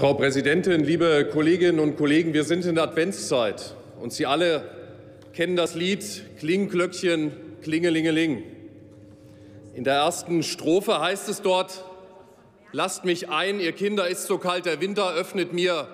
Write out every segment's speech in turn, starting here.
Frau Präsidentin, liebe Kolleginnen und Kollegen! Wir sind in der Adventszeit, und Sie alle kennen das Lied Klingelglöckchen, klingelingeling. In der ersten Strophe heißt es dort: Lasst mich ein, ihr Kinder, ist so kalt der Winter, öffnet mir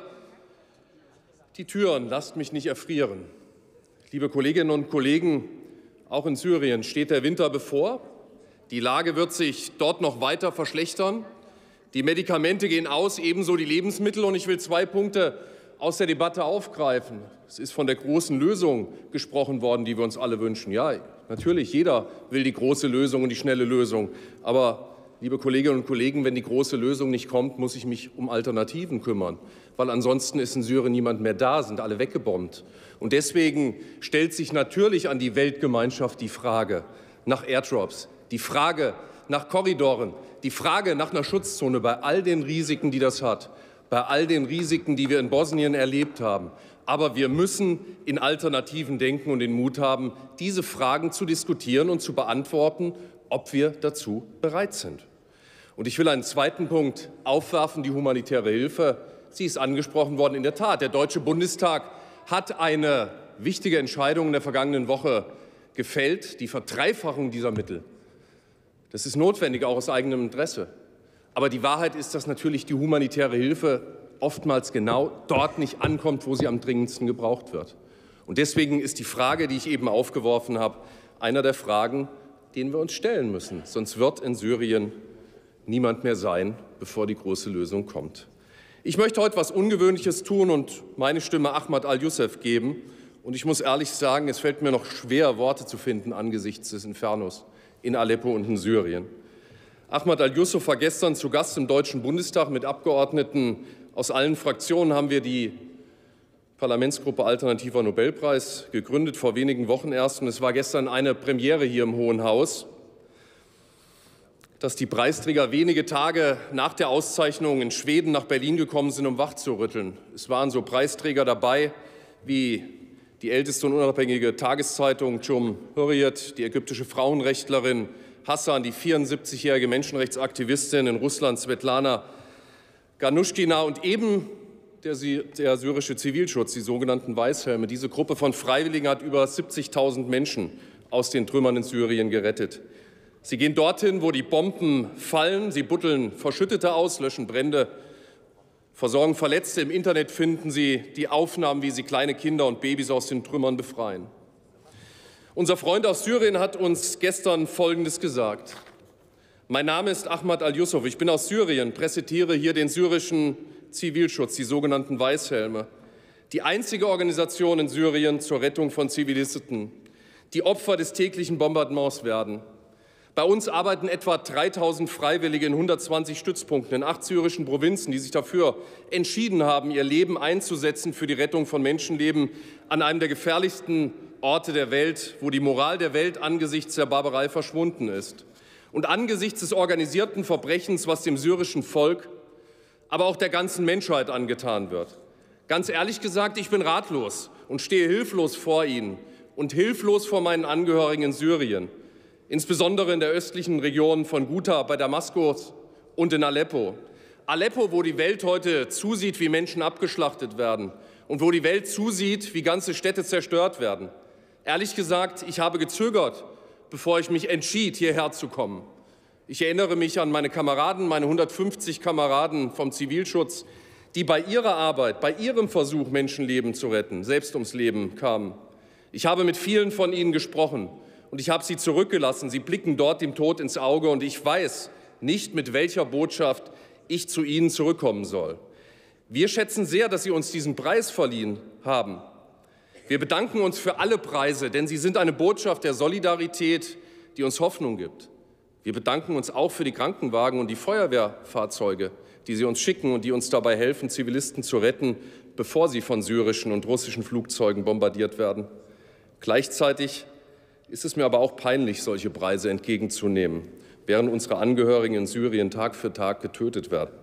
die Türen, lasst mich nicht erfrieren. Liebe Kolleginnen und Kollegen, auch in Syrien steht der Winter bevor. Die Lage wird sich dort noch weiter verschlechtern. Die Medikamente gehen aus, ebenso die Lebensmittel. Und ich will 2 Punkte aus der Debatte aufgreifen. Es ist von der großen Lösung gesprochen worden, die wir uns alle wünschen. Ja, natürlich, jeder will die große Lösung und die schnelle Lösung. Aber, liebe Kolleginnen und Kollegen, wenn die große Lösung nicht kommt, muss ich mich um Alternativen kümmern. Weil ansonsten ist in Syrien niemand mehr da, sind alle weggebombt. Und deswegen stellt sich natürlich an die Weltgemeinschaft die Frage nach Airdrops, die Frage nach Korridoren, die Frage nach einer Schutzzone bei all den Risiken, die das hat, bei all den Risiken, die wir in Bosnien erlebt haben. Aber wir müssen in Alternativen denken und den Mut haben, diese Fragen zu diskutieren und zu beantworten, ob wir dazu bereit sind. Und ich will einen zweiten Punkt aufwerfen, die humanitäre Hilfe. Sie ist angesprochen worden. In der Tat, der Deutsche Bundestag hat eine wichtige Entscheidung in der vergangenen Woche gefällt, die Verdreifachung dieser Mittel. Das ist notwendig, auch aus eigenem Interesse. Aber die Wahrheit ist, dass natürlich die humanitäre Hilfe oftmals genau dort nicht ankommt, wo sie am dringendsten gebraucht wird. Und deswegen ist die Frage, die ich eben aufgeworfen habe, einer der Fragen, denen wir uns stellen müssen. Sonst wird in Syrien niemand mehr sein, bevor die große Lösung kommt. Ich möchte heute etwas Ungewöhnliches tun und meine Stimme Ahmad al-Youssef geben. Und ich muss ehrlich sagen, es fällt mir noch schwer, Worte zu finden angesichts des Infernos in Aleppo und in Syrien. Ahmad al-Youssef war gestern zu Gast im Deutschen Bundestag. Mit Abgeordneten aus allen Fraktionen haben wir die Parlamentsgruppe Alternativer Nobelpreis gegründet, vor wenigen Wochen erst. Und es war gestern eine Premiere hier im Hohen Haus, dass die Preisträger wenige Tage nach der Auszeichnung in Schweden nach Berlin gekommen sind, um wachzurütteln. Es waren so Preisträger dabei wie die älteste und unabhängige Tageszeitung Cumhuriyet, die ägyptische Frauenrechtlerin Hassan, die 74-jährige Menschenrechtsaktivistin in Russland Svetlana Ganushkina und eben der syrische Zivilschutz, die sogenannten Weißhelme. Diese Gruppe von Freiwilligen hat über 70.000 Menschen aus den Trümmern in Syrien gerettet. Sie gehen dorthin, wo die Bomben fallen, sie buddeln Verschüttete aus, löschen Brände, versorgen Verletzte. Im Internet finden Sie die Aufnahmen, wie sie kleine Kinder und Babys aus den Trümmern befreien. Unser Freund aus Syrien hat uns gestern Folgendes gesagt: Mein Name ist Ahmad al-Youssef, ich bin aus Syrien, präsentiere hier den syrischen Zivilschutz, die sogenannten Weißhelme, die einzige Organisation in Syrien zur Rettung von Zivilisten, die Opfer des täglichen Bombardements werden. Bei uns arbeiten etwa 3.000 Freiwillige in 120 Stützpunkten in 8 syrischen Provinzen, die sich dafür entschieden haben, ihr Leben einzusetzen für die Rettung von Menschenleben an einem der gefährlichsten Orte der Welt, wo die Moral der Welt angesichts der Barbarei verschwunden ist. Und angesichts des organisierten Verbrechens, was dem syrischen Volk, aber auch der ganzen Menschheit angetan wird. Ganz ehrlich gesagt, ich bin ratlos und stehe hilflos vor Ihnen und hilflos vor meinen Angehörigen in Syrien. Insbesondere in der östlichen Region von Ghouta bei Damaskus und in Aleppo. Aleppo, wo die Welt heute zusieht, wie Menschen abgeschlachtet werden und wo die Welt zusieht, wie ganze Städte zerstört werden. Ehrlich gesagt, ich habe gezögert, bevor ich mich entschied, hierher zu kommen. Ich erinnere mich an meine Kameraden, meine 150 Kameraden vom Zivilschutz, die bei ihrer Arbeit, bei ihrem Versuch, Menschenleben zu retten, selbst ums Leben kamen. Ich habe mit vielen von ihnen gesprochen. Und ich habe sie zurückgelassen. Sie blicken dort dem Tod ins Auge. Und ich weiß nicht, mit welcher Botschaft ich zu Ihnen zurückkommen soll. Wir schätzen sehr, dass Sie uns diesen Preis verliehen haben. Wir bedanken uns für alle Preise, denn sie sind eine Botschaft der Solidarität, die uns Hoffnung gibt. Wir bedanken uns auch für die Krankenwagen und die Feuerwehrfahrzeuge, die Sie uns schicken und die uns dabei helfen, Zivilisten zu retten, bevor sie von syrischen und russischen Flugzeugen bombardiert werden. Gleichzeitig ist es mir aber auch peinlich, solche Preise entgegenzunehmen, während unsere Angehörigen in Syrien Tag für Tag getötet werden.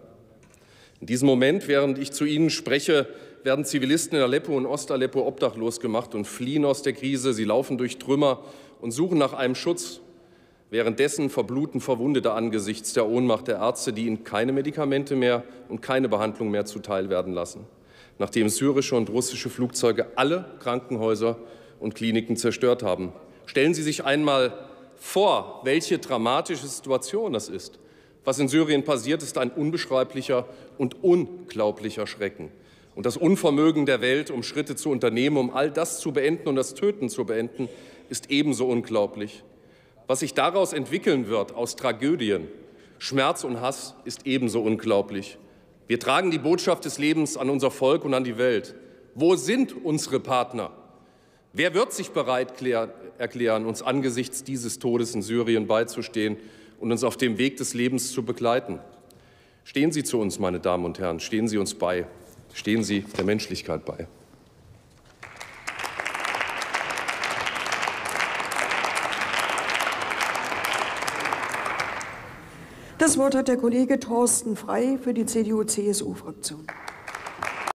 In diesem Moment, während ich zu Ihnen spreche, werden Zivilisten in Aleppo und Ost-Aleppo obdachlos gemacht und fliehen aus der Krise. Sie laufen durch Trümmer und suchen nach einem Schutz, Währenddessen verbluten Verwundete angesichts der Ohnmacht der Ärzte, die ihnen keine Medikamente mehr und keine Behandlung mehr zuteil werden lassen, nachdem syrische und russische Flugzeuge alle Krankenhäuser und Kliniken zerstört haben. Stellen Sie sich einmal vor, welche dramatische Situation das ist. Was in Syrien passiert, ist ein unbeschreiblicher und unglaublicher Schrecken. Und das Unvermögen der Welt, um Schritte zu unternehmen, um all das zu beenden und das Töten zu beenden, ist ebenso unglaublich. Was sich daraus entwickeln wird, aus Tragödien, Schmerz und Hass, ist ebenso unglaublich. Wir tragen die Botschaft des Lebens an unser Volk und an die Welt. Wo sind unsere Partner? Wer wird sich bereit erklären, uns angesichts dieses Todes in Syrien beizustehen und uns auf dem Weg des Lebens zu begleiten? Stehen Sie zu uns, meine Damen und Herren, stehen Sie uns bei, stehen Sie der Menschlichkeit bei. Das Wort hat der Kollege Thorsten Frey für die CDU-CSU-Fraktion.